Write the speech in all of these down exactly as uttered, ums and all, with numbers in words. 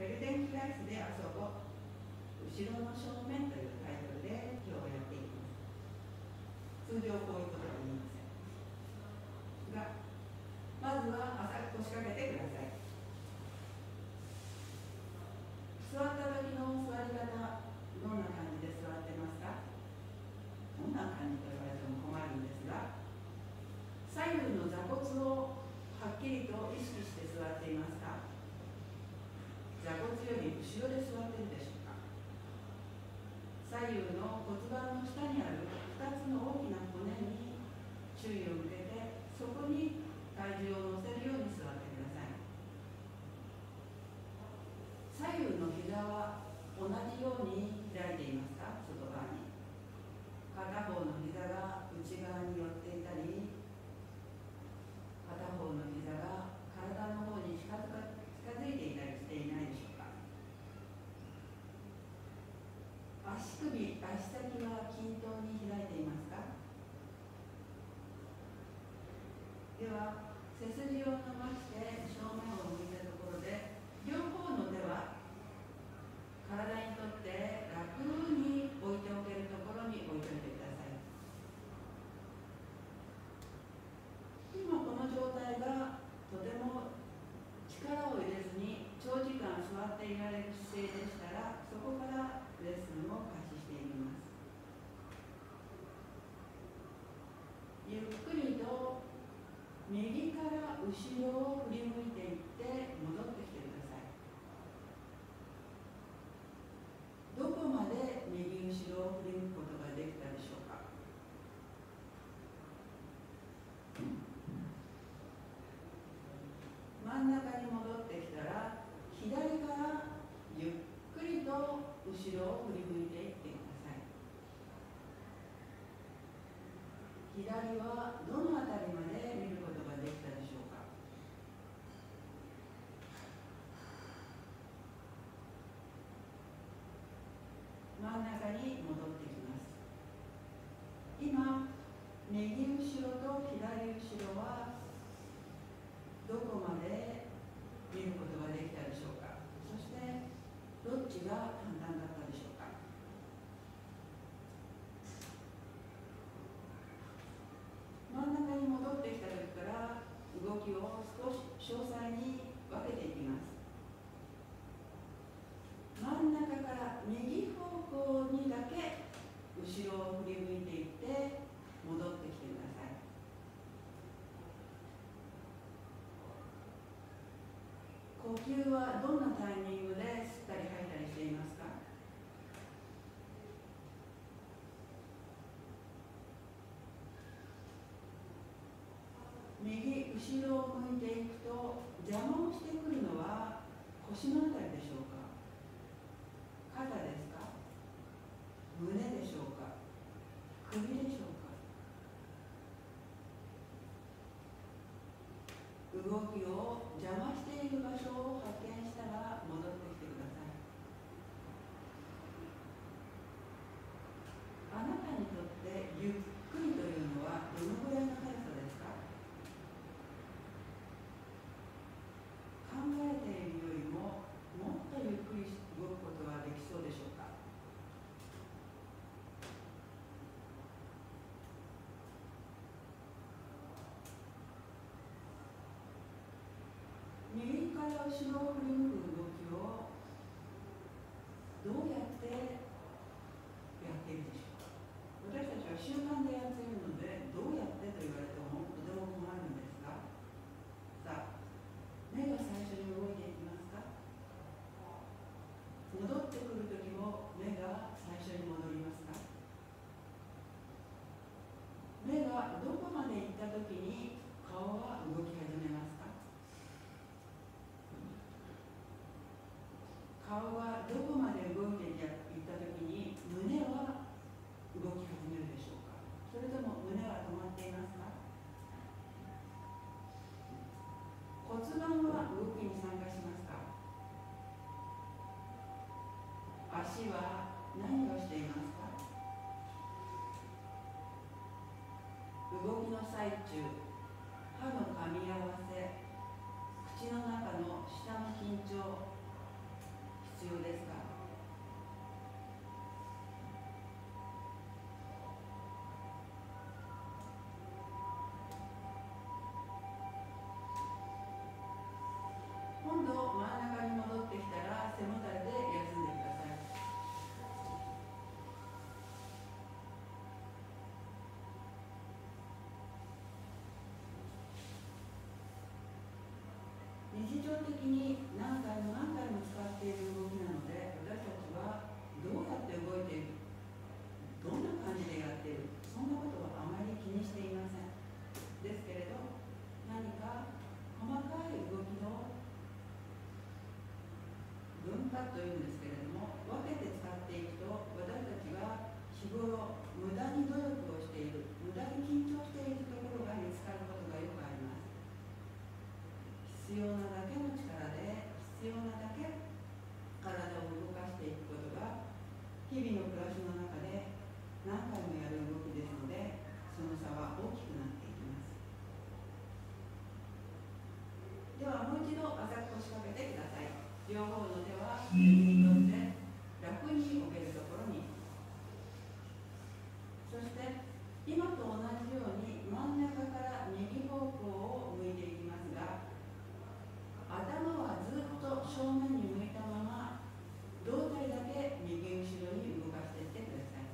ベルデンキライスで遊ぼう後ろの正面というタイトルで今日はやっていきます。通常こういうことは言いませんが、まずは浅く腰掛けてください。座った時の座り方、どんな感じで座ってますか？どんな感じと言われても困るんですが、左右の座骨をはっきりと意識して座っていますか？座骨より後ろで座っているでしょうか？左右の骨盤の下にあるふたつの大きな骨に注意を向けて、そこに体重を乗せるように座ってください。左右の膝は同じように開いていますか？外側に。片方の膝が内側に寄っていたり、片方の膝が体の方に近づか近づいていたりしていないでしょうか？足首、足先は均等に開いていますか？では、背筋を伸ばして正面を向いたところで、両方の手は体にとって楽に置いておけるところに置いておいてください。今この状態がとても力を入れずに長時間座っていられる姿勢でしたら、そこからレッスンを開始していきます。ゆっくりと右から後ろを振り向いていって戻ってきてください。どこまで右後ろを振り向くことができたでしょうか？真ん中に戻ってきたら、左からゆっくりと後ろを振り向いていってください。左はどのあたりまで見ることができたでしょうか？真ん中に戻ってきます。今、右後ろと左後ろはどこまで見ることができたでしょうか？そしてどっちが簡単だったでしょうか？真ん中に戻ってきた時から動きを少し詳細に分けていきます。真ん中から右方向にだけ後ろを振り向いていって戻ってきてください。呼吸はどんなタイミングで吸ったり吐いたりしていますか？右後ろを向いていくと邪魔をしてくるのは腰のあたりでしょうか？肩ですか？胸でしょうか？首でしょうか？動きを邪魔している場所を発見したら戻ってきてください。あなたにとってゆっくりというのはどのぐらいの速さですか？考えているよりももっとゆっくり動くことはできそうでしょうか？右から後ろを振り向く動きをどうやってやっているでしょうか？私たちは習慣でやっているので、どうやってと言われてもとても困るんですが、さあ、目が最初に動いていきますか？戻ってくるときも目が最初に戻りますか？目がどこまで行ったときに顔は動き始めますか？顔はどこまで動いていったときに胸は動き始めるでしょうか？それとも胸は止まっていますか？骨盤は動きに参加しますか？足は何をしていますか？動きの最中、歯の噛み合わせ、口の中の下の緊張、 常的に何回も何回も使っている動きなので、私たちはどうやって動いている、どんな感じでやっている、そんなことはあまり気にしていません。ですけれど、何か細かい動きの分割というんですけれども、分けて使っていくと、私たちが日頃無駄に努力をしている、無駄に緊張しているところが見つかることがよくあります。必要なだけの力で、必要なだけ体を動かしていくことが日々の暮らしの中で何回もやる動きですので、その差は大きくなっていきます。ではもう一度浅く腰掛けてください。両方の手は右にとって楽に置けるところに、そして今と同じように真ん中から右方向を向いていきますが、頭はずっと正面に向いたまま、胴体だけ右後ろに動かしていってください。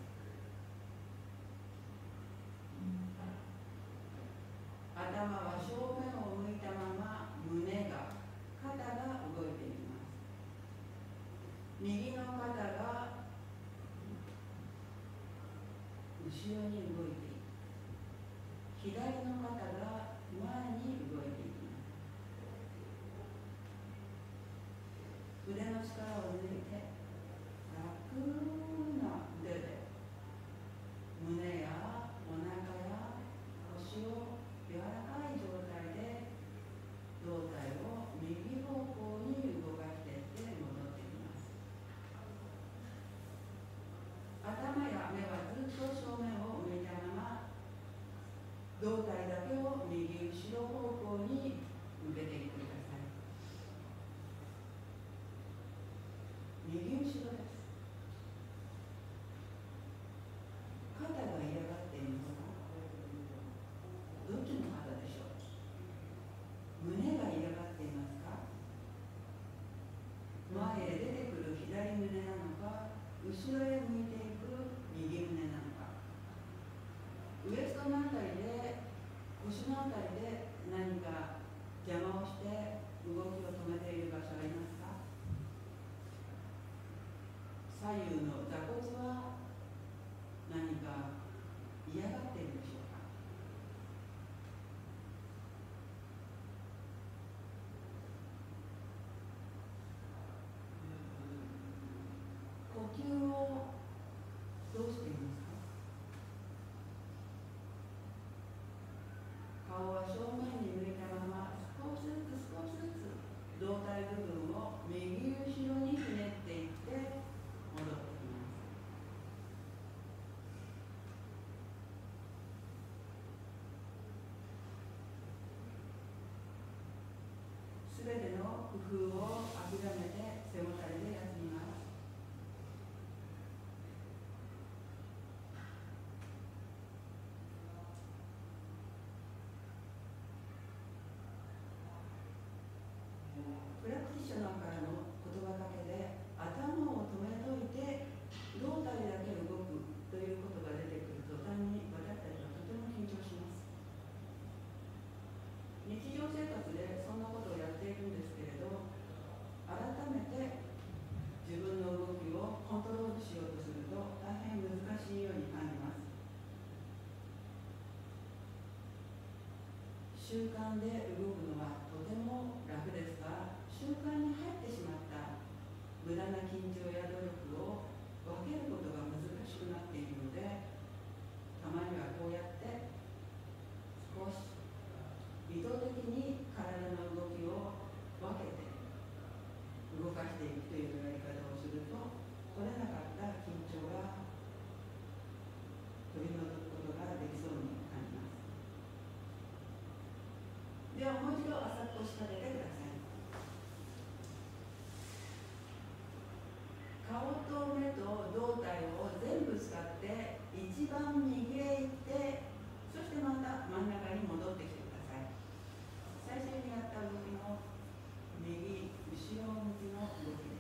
頭は正面を向いたまま、胸が、肩が動いていきます。右の肩が後ろに動いていく。左の肩が前に動いていきます。腕の力を抜いて、楽な腕で胸やお腹や腰を柔らかい状態で胴体を右方向に動かしていって戻ってきます。頭や目はずっと正面を向いたまま、胴体だけを右後ろ方向に向けていってください。右後ろです。肩が嫌がっていますか？どっちの肩でしょう？胸が嫌がっていますか？前へ出てくる左胸なのか、後ろへ向いていく右胸なのか。ウエストのあたりで、腰のあたりで何か邪魔をして動きを止めている場所ありますか？左右の座骨は何か嫌がっているでしょうか？呼吸をどうしていますか？顔は正面に向いたまま、少しずつ少しずつ胴体部分を右後ろにひねっていって戻ってきます。すべての工夫を諦めて背もたれで休みます。プラクティショナーからの言葉かけで頭を止めといて胴体だけ動くということが出てくる途端に、私たちはとても緊張します。日常生活でそんなことをやっているんですけれど、改めて自分の動きをコントロールしようとすると大変難しいように感じます。習慣で動くのはとても楽ですが、習慣に入ってしまった無駄な緊張や努力を分けることが難しくなっているので、たまにはこうやって少し意図的に体の動きを分けて動かしていくというやり方をすると、取れなかった緊張が取り除くことができそうに感じます。ではもう一度浅く腰掛けてください。顔と目と胴体を全部使って一番右へ行って、そしてまた真ん中に戻ってきてください。最初にやった動きの右後ろ向きの動きです。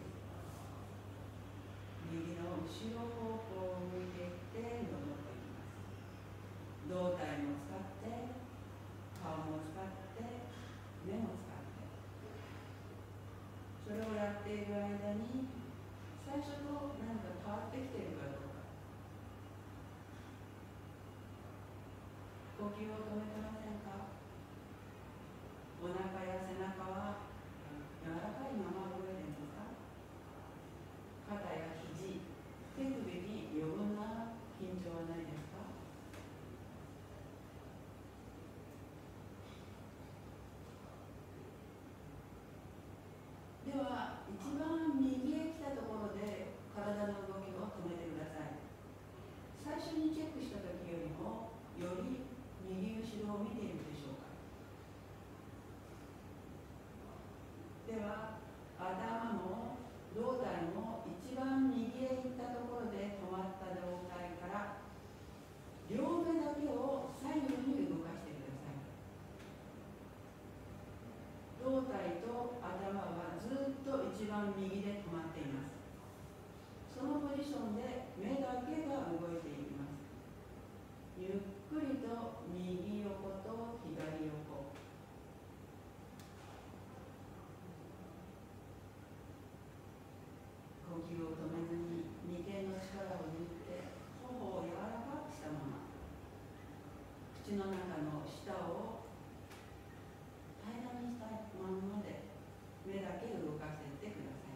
右の後ろ方向を向いていって戻っていきます。胴体も使って、顔も使って、目も使って、 っている間に最初と何か変わってきているかどうか、呼吸を止めてませんか？お腹や背中は柔らかいまま動いていますか？肩や肘、手首に余分な緊張はないですか？では、一番右へ来たところで体の動きを止めてください。最初にチェックした時よりもより右後ろを見ているでしょうか？では、頭も胴体も一番右へ行ったところで止まった状態から両目だけを左右に動かしてください。胴体と頭はずっと一番右で止まっています。そのポジションで目だけが動いていきます。ゆっくりと右横と左横。呼吸を止めずに眉間の力を抜いて頬を柔らかくしたまま、口の中の舌を平らにしたままで目だけ動かしていってください。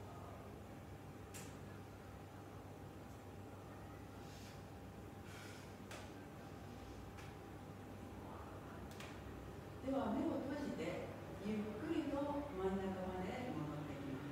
では目を閉じてゆっくりと真ん中まで戻ってきます。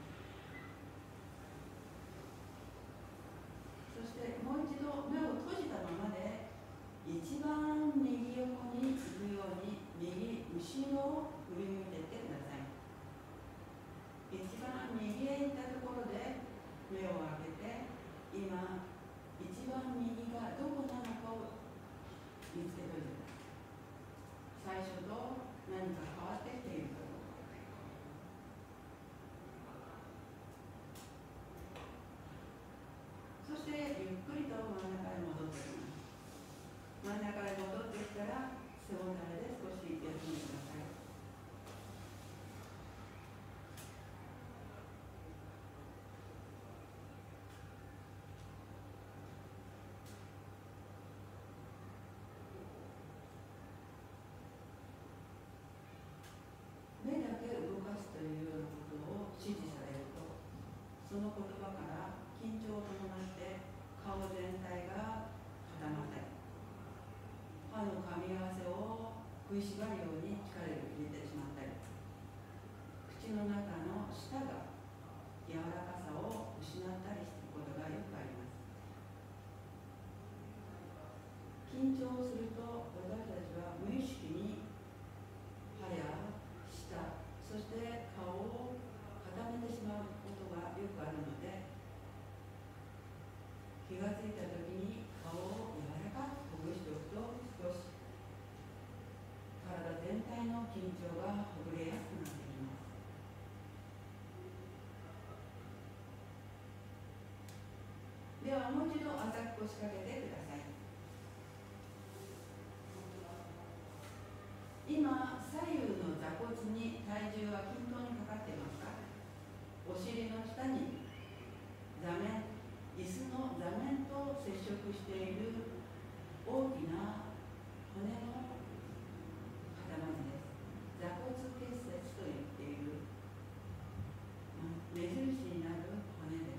そしてもう一度目を閉じたままで一番右横に行くように右後ろを振り向いていってください。一番右へ行ったところで目を開けて、今一番右がどこなのかを見つけておいてください。最初と何か変わってきているかどうか。そしてゆっくりと真ん中へ戻ってきます。真ん中へ戻ってきたら背もたれで少し休んでください。目だけ動かすというようなことを指示されると、その言葉から緊張を伴って顔全体が固まったり、歯の噛み合わせを食いしばるように力を入れてしまったり、口の中の舌が柔らかさを失ったりすることがよくあります。緊張すると私たちは無意識に歯や舌、そして顔を固めてしまうことがよくあるので、気がついたときに顔を柔らかくほぐしておくと、少し体全体の緊張がほぐれやすくなってきます。ではもう一度浅く腰掛けてください。今、左右の座骨に体重は均等にかかっていますか？お尻の下に座面、椅子の座面と接触している大きな骨の塊です。座骨結節と言っている目印になる骨です。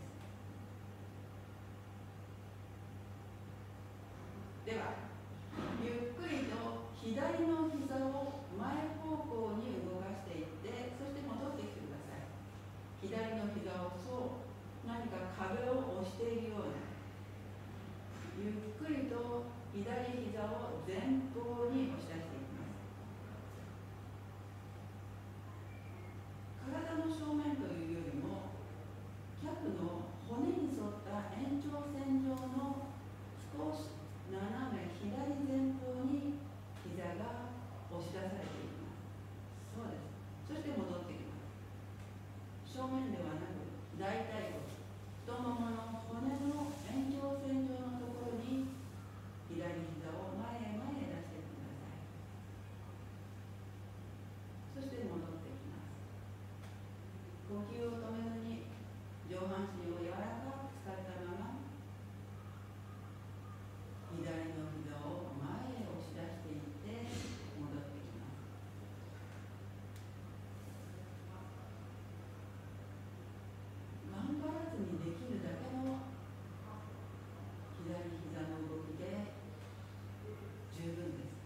では、ゆっくりと左の膝を前方向に動かしていって、そして戻ってきてください。左の膝をそう何か壁を押しているように、ゆっくりと左膝を前方に押し出していきます。体の正面というよりも脚の骨に沿った延長線上の少し斜め左前方に膝が押し出されていきます。そうです。そして戻ってきます。正面ではなく大腿骨、太ももの骨の延長線上のところに左膝を前へ前へ出してください。そして戻ってきます。呼吸を止めずに上半身を柔らかく使ったまま、左の膝を前へ押し出していって戻ってきます。頑張らずにできるだけの左膝の動きで十分です。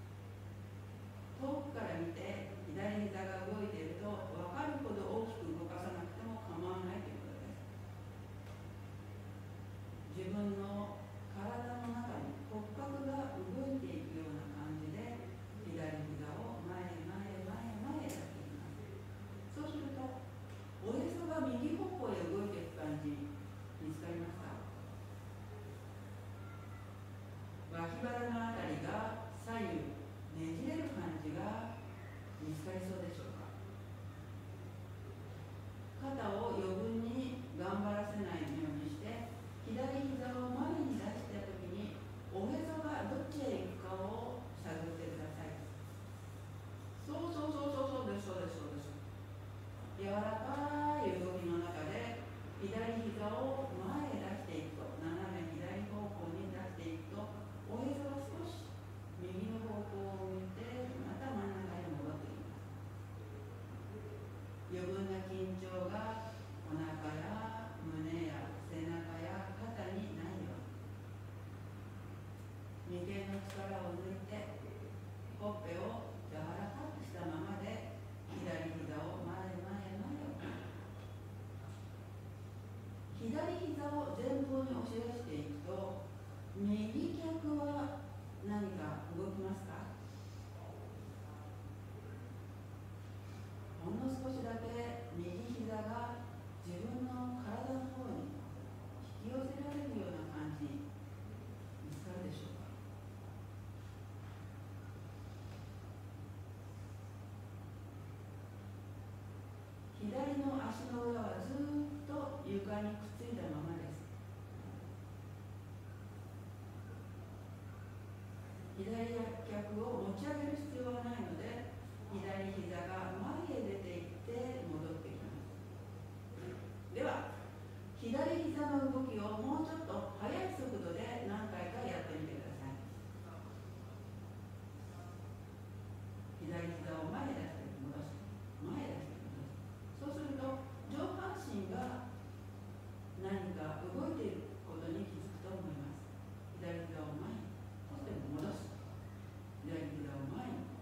遠くから見て左膝が動いていると分かるほど大きく動かさなくても構わないということです。自分の体の中に骨格が動いていくような感じで左膝を前へ前へ前へ前へ出していきます。そうするとおへそが右方向へ動いていく感じ見つかりますか？脇腹のあたりが左右ねじれる感じが見つかりそうでしょうか？肩を余分に頑張らせないようにして左膝を前に出したときにおへそがどっちへ行くかを探ってください。そうそうそうそうそうですそうですそうです。柔らかい動きの中で左膝を前へ出していくと、斜め左方向に出していくとおへそが少し右の方向を向いてまた真ん中へ戻ってきます。余分な緊張がお腹や胸や背中や肩にないように、眉間の力を抜いてほっぺを柔らかくしたままで左膝を前へ前へ前へ左膝を前方に押し出していくと右脚は何か動きますか？ほんの少しだけ右膝が自分の体の方に引き寄せられるような感じ見つかるでしょうか？左の足の裏はずっと床にくっついたままです。左脚を持ち上げる必要はないので左膝が前へ出ていって戻ってきます。では左膝の動きをもうちょっと速い速度で何回かやってみてください。左膝を前へ出して戻して前へ出して戻す。そうすると上半身が何か動いていることに気づくと思います。左膝を前に、そして戻す。左膝を前に。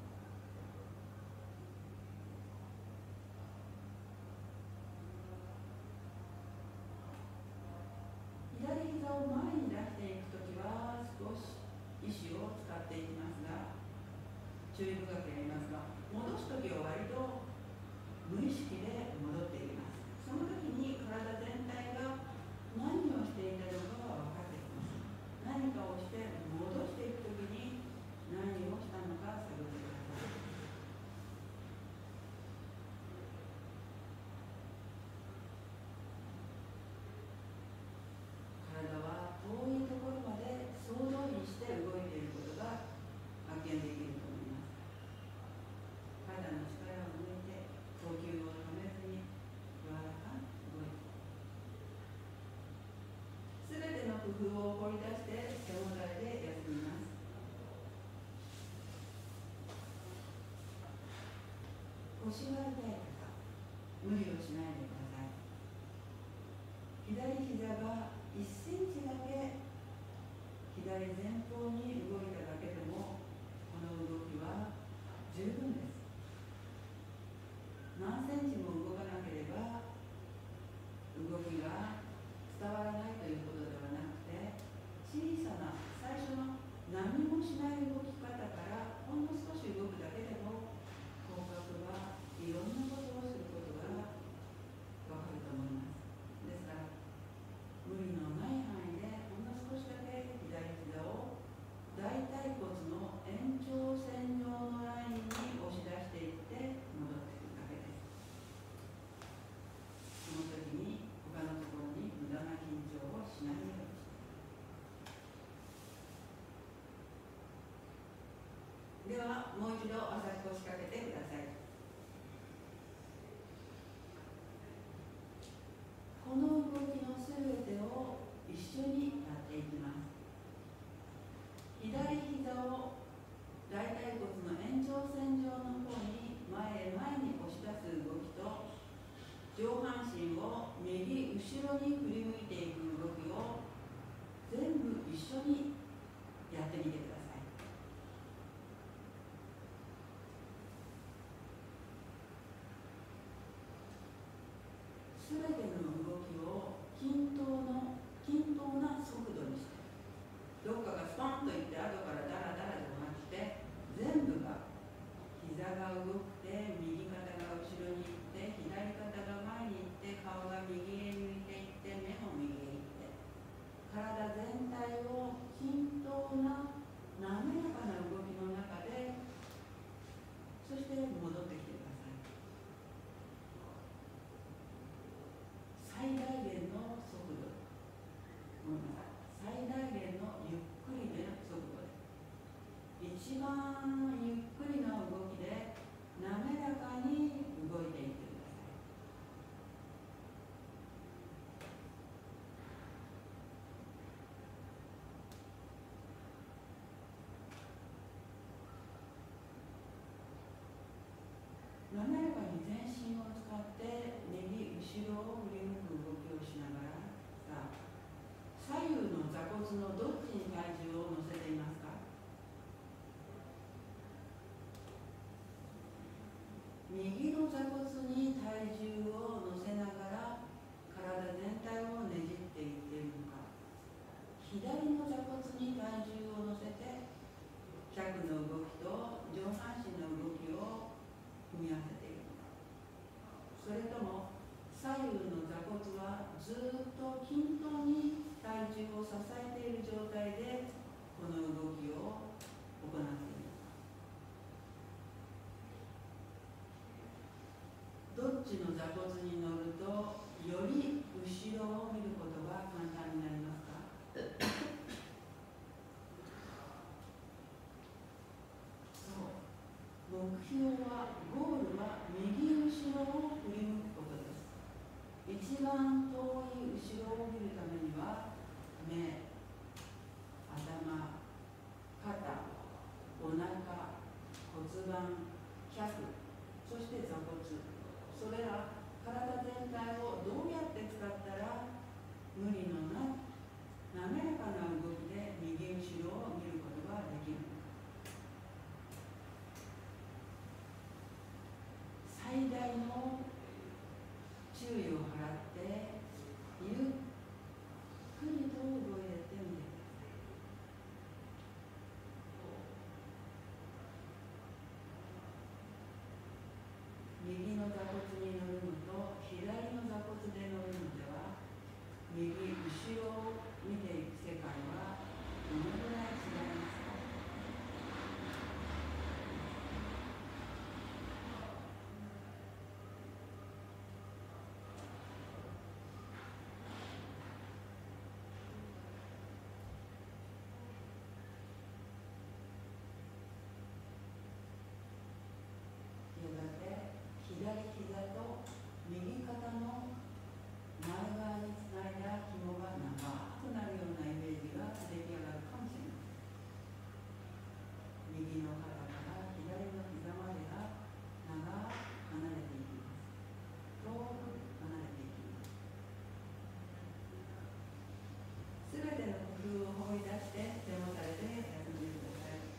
左膝を前に出していくときは少し意志を使っていきますが、注意深くやりますが、戻すときは割と無意識で戻っていきます。その時に体全体が何をしていたのかが分かってきます。何かをして戻していく時に何をしたのか探ってください。体は遠いところまで総動員して動いていることが発見できると思います。体の力を抜いて呼吸を止めずに柔らかく動いて、すべての工夫を掘り出して背もたれで休みます。腰が痛い方、無理をしないでください。左膝がいっセンチだけ左前方に動いただけでもこの動きは十分です。何センチも動かなければ動きが伝わらないということではなくて、小さな最初の何もしない動き方からほんの少し動くだけでも骨格はいろんなことをすることがわかると思います。ですから無理のない範囲でほんの少しだけ左膝を大腿骨の延長線上のラインに押し出していって戻ってくるだけです。その時に他のところに無駄な緊張をしないようにして。ではもう一度朝腰掛けてください。この動後ろに振り向いていく動きを全部一緒にやってみてください。すべての動きを均等の均等な速度にして、どっかがストンといって後からダラダラじゃなくて、全部が膝が動くて右肩が後ろに行って左肩が前に行って顔が右へ向いていって目も右へ行って、体全体を均等な滑らかな動きの中で、そして戻ってきてください。最大限の速度、ごめんなさい、最大限のゆっくりめの速度で、一番ゆっくりな動きで滑らかに動いていってください。滑らかに全身を使って右後ろを振り向く動きをしながら、さあ左右の座骨のどっちに体重を乗せていますか？右の座骨に体重を乗せながら体全体をねじっていっているのか、左の座骨に体重を乗せて脚の動きと上半身の動きを組み合わせているのか、それとも左右の座骨はずっと均等に体重を支えている状態でこの動きを行っているのか。どっちの座骨に乗るとより後ろを見ることが簡単になりますか？そう、目標は、ゴールは右後ろを振り向くことです。一番遠い後ろを見るためには、目、頭、肩、お腹、骨盤、脚、そして座骨、それら体全体をどうやって使ったら無理のない滑らかな動きで右後ろを見ることができるのか。最大の注意を払ってゆっくりと動いてみてください。右の座骨に乗るのと左の座骨で乗るのでは、右後ろを見ていく世界はどのぐらい違いますか？やがて左膝と右肩の前側につないだ紐が長くなるようなイメージが出来上がるかもしれません。右の肩から左の膝までが長く離れていきます。遠く離れていきます。すべての工夫を放り出して背もたれで休んでください。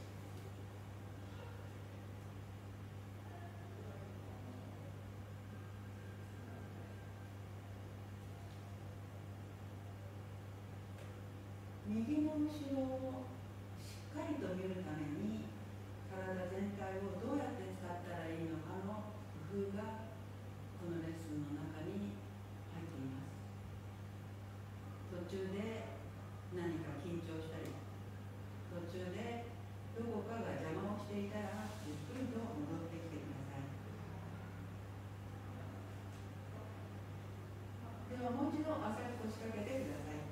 右の後ろをしっかりと見るために、体全体をどうやって使ったらいいのかの工夫がこのレッスンの中に入っています。途中で何か緊張したり、途中でどこかが邪魔をしていたらゆっくりと戻ってきてください。ではもう一度浅く腰掛けてください。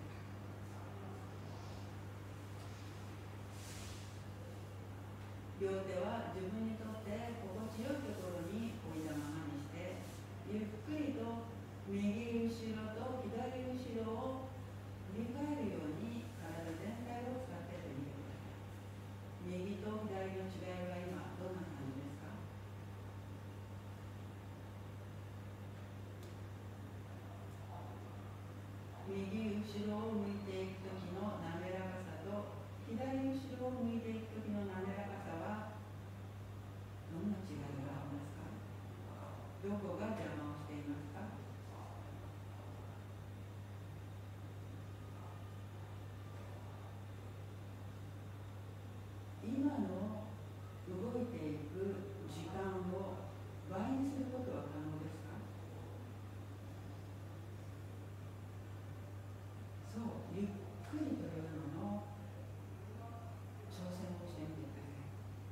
両手は自分にとって心地よいところに置いたままにして、ゆっくりと右後ろと左後ろを振り返るように体全体を使ってみてください。右と左の違いは今どんな感じですか？ 右後ろを向いていくときの滑らかさと左後ろを向いていくときの滑らかさはどんな違いがありますか？どこが邪魔をしていますか？今の動いていく時間を倍にすることは可能ですか？そう、ゆっくりというのの挑戦をしてみてください。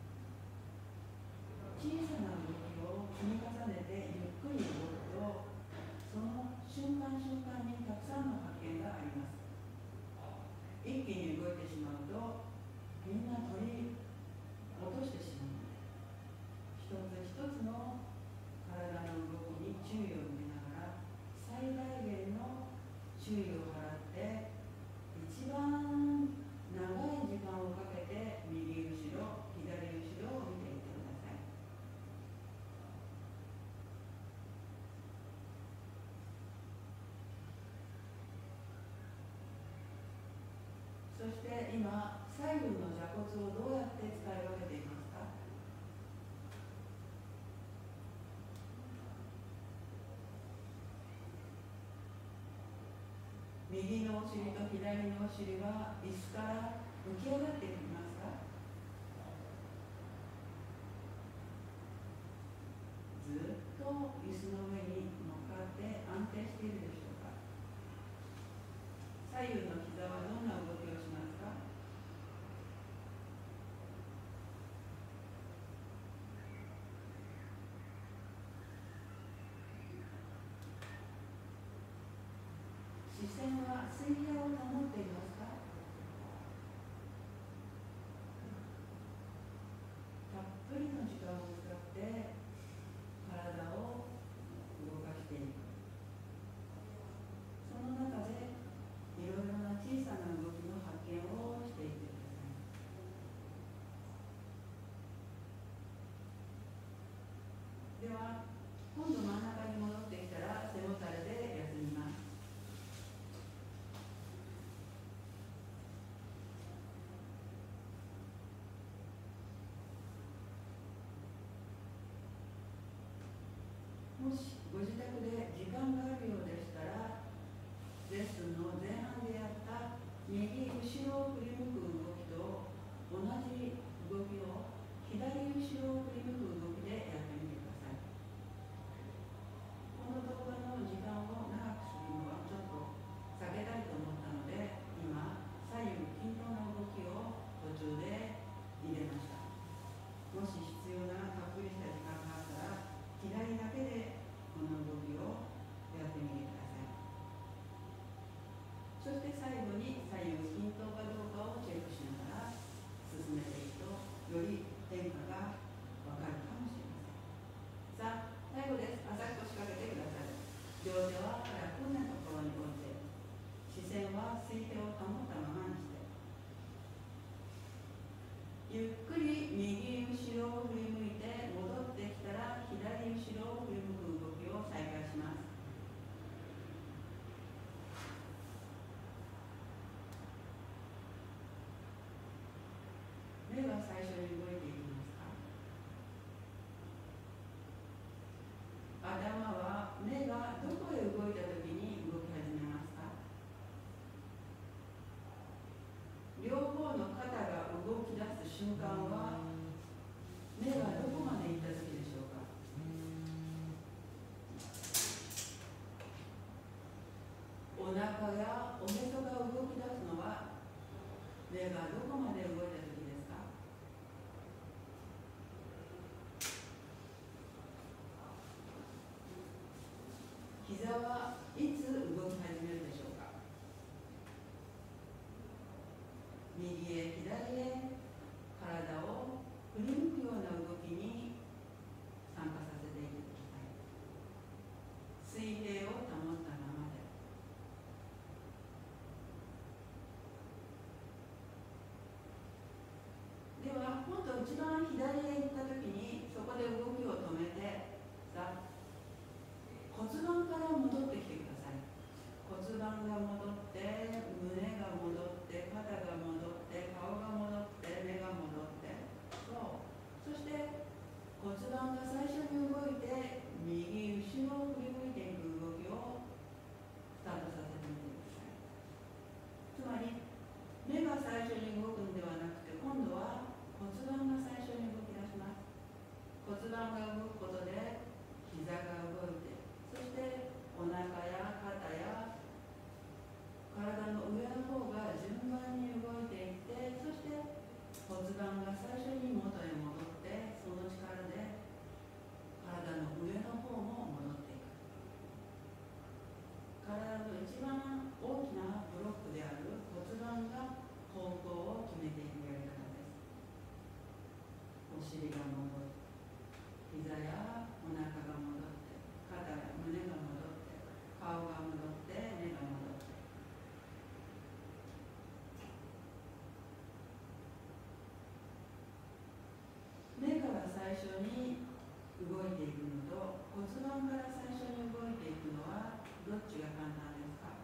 小さな動きを積み重ねてゆっくり動くと、その瞬間瞬間にたくさんの発見があります。一気に動いてしまうと、みんな取り落としてしまうので、一つ一つの体の動きに注意を向けながら、最大限の注意を払って、一番長い時間をかけて右後ろ、左後ろを見ていってください。そして今、左右の座骨をどうやって使い分けていますか？右のお尻と左のお尻は椅子から浮き上がっていきますか？ずっと椅子の上に乗っかって安定しているでしょうか？左右の膝はどんな動きをしますか？視線は水平を保っていますか？たっぷりの時間を使って体を動かしていく。その中でいろいろな小さな動きの発見をしていってください。では、今度真ん中に戻ってきたら背もたれで休みます。もしご自宅で時間があるようでしたら、レッスンの前半でやった右後ろを振り向く動きと同じ動きを左後ろを振り向く動きでやってみてください。この動画の時間を長くするのはちょっと避けたいと思ったので、今左右均等な動きを途中で入れました。もし必要なたっぷりした時間があったら、左だけでこの動きをやってみてください。そして最後に左右均等かどうかをチェックしながら進めていくと、より変化がわかるかもしれません。さあ、最後です。朝腰掛けてください。両手は楽なところに置いて、視線は水平を保ったままにして、ゆっくり右後ろを振り向いて戻ってきたら左後ろを振り向く動きを再開します。目は最初に動いていきますか？頭は目がどこへ動いたときに動き始めますか？両方の肩が動き出す瞬間は目がどこまで行ったときでしょうか？お腹やおへそが動き出すのは目がどこまで動いたときですか？膝はいつ動き始めるでしょうか？右へ左へ体を振り向くような動きに参加させていってください。水平を保ったままで。 一番大きなブロックである骨盤が方向を決めていくやり方です。お尻が戻って、膝やお腹が戻って、肩や胸が戻って、顔が戻って、目が戻って、目から最初に動いていくのと骨盤から最初に動いていくのはどっちが簡単ですか？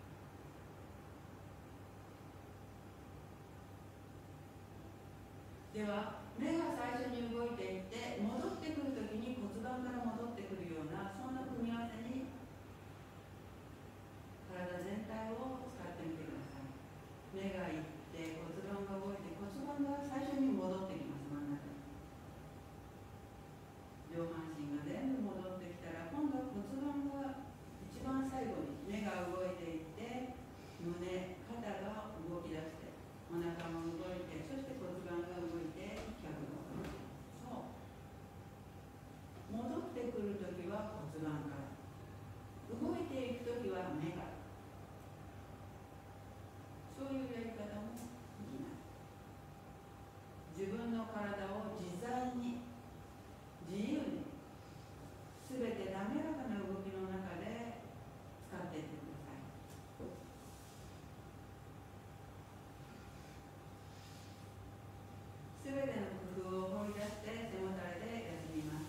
では目が最初に動いていって戻ってくるときに骨盤から戻ってくるようなそんな組み合わせに体全体を使ってみてください。目がいって骨盤が動いて骨盤が最初に戻ってきます。真ん中に上半身が全部戻ってきたら今度は骨盤が一番最後に目が動いていって胸、肩が動き出してお腹も動いてそして骨盤が動いて脚が動いてそう戻ってくるときは骨盤から動いていくときは目からそういうやり方もできます。自分の体を自在に自由にすべて滑らかな動きの中で使っていってください。すべての工夫を掘り出して背もたれで休みます。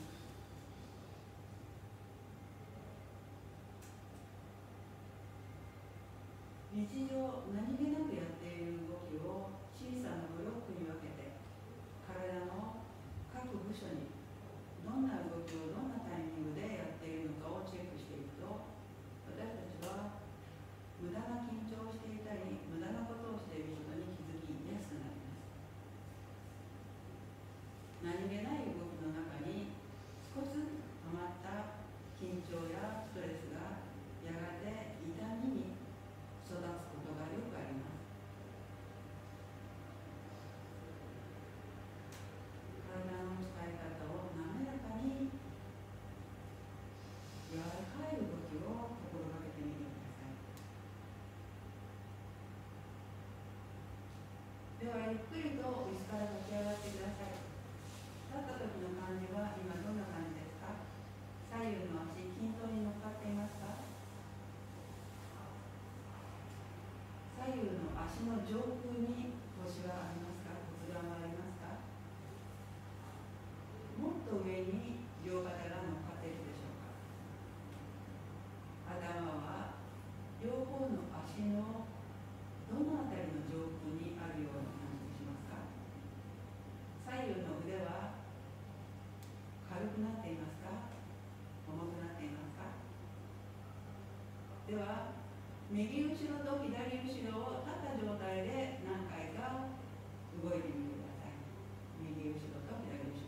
日常何気なくやっている動きを小さなブロックに分けて体の各部署にどんな動きをどんなタイミングでやっているのかをチェックしていくと私たちは無駄な緊張をしていたり無駄なことをしていることに気づきやすくなります。何気ない動きの中に少しずつ溜まった緊張やストレスがやがて痛みに育つことがよくあります。体の使い方を滑らかに柔らかい動きを心がけてみてください。ではゆっくりと椅子から立ち上がってください。立った時の感じは今どんな感じですか？左右の足均等に乗っかっていますか？左右の足の上空に腰はありますか？骨盤はありますか？もっと上に両肩が乗っかっているでしょうか？頭は両方の足のどのあたりの上空にあるような感じがしますか？左右の腕は軽くなっていますか？重くなっていますか？では右後ろと左後ろを立った状態で何回か動いてみてください。右後ろと左後ろです。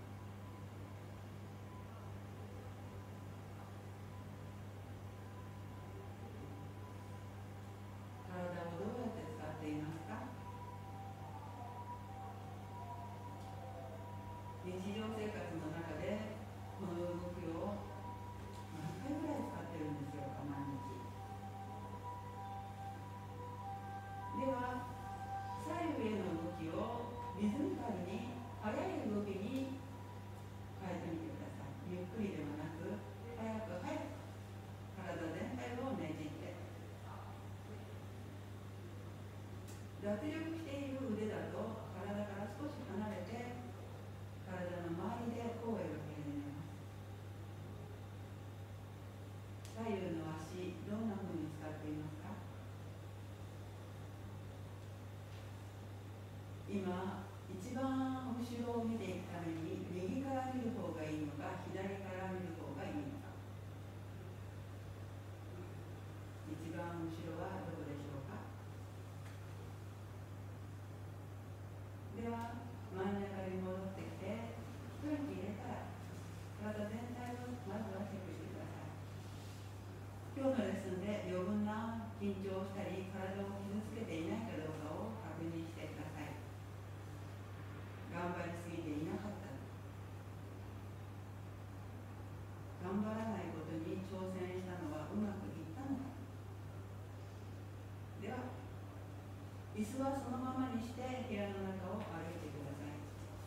体をどうやって使っていますか？日常生活の中でこの動きを何回ぐらい使っているんでしょうか？毎日。では左右への動きをリズミカルに速い動きに変えてみてください。ゆっくりではなく速く速く体全体をねじって脱力している腕だと体から少し離れて体の周りで声をかけ始めます。左右の足どんな風に使っていますか？今一番後ろを見ていくために右から見る方がいいのか左から見る方がいいのか。一番後ろはどこでしょうか？ 椅子はそのままにして部屋の中を歩いてください。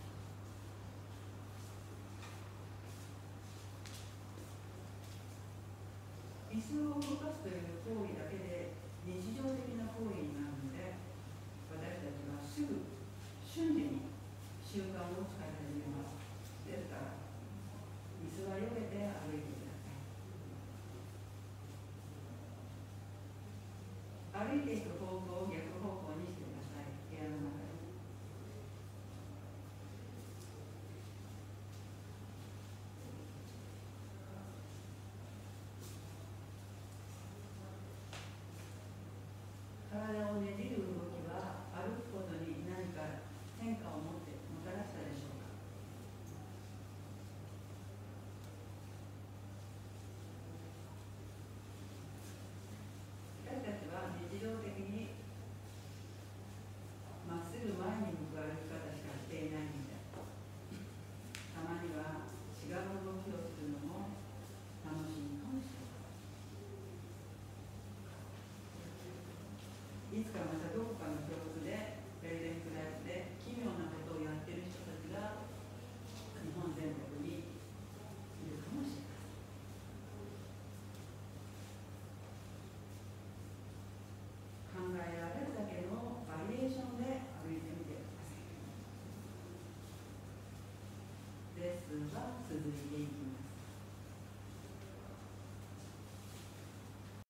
椅子を動かすという行為だけで日常的な行為になるので、私たちはすぐ瞬時に習慣を使い始めます。ですから椅子はよけて歩いてください。歩いていく方向を逆方向にしてください。部屋の中で体をねじる動きは歩くことに何か変化をもってもたらしたでしょうか。私たちは日常的にまっすぐ前に向く歩き方しかしていないので、たまには違う動きをするのも楽しいかもしれません。いつかまたどこかの教室でプレゼンクラスで奇妙なことをやっている人たちが日本全国にいるかもしれません。考えられるだけのバリエーションで歩いてみてください。レッスンは続いていきます。